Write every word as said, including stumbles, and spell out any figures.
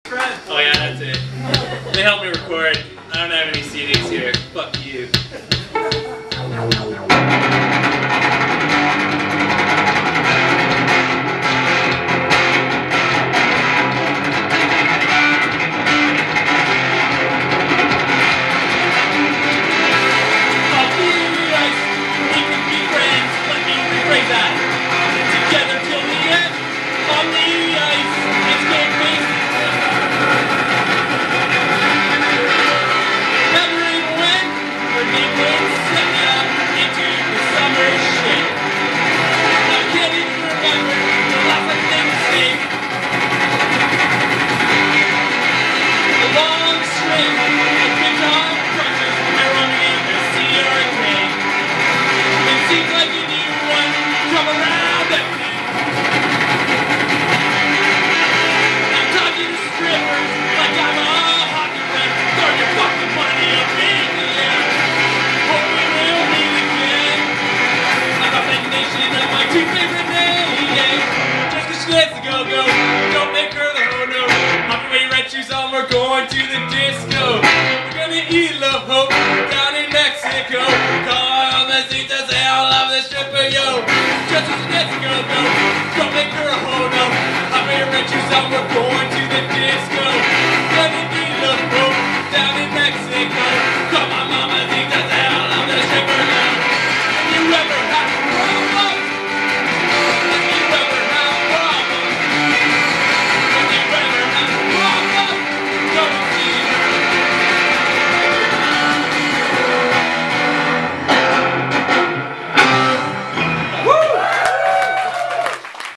Oh yeah, that's it. They helped me record. I don't have any C Ds here. Fuck you. We're going to the disco. We're gonna eat La Hope down in Mexico. Call on the seat to say I love this stripper, yo. Just as let's go, go. Don't make her a hoe, no. I'm gonna rent you some. We're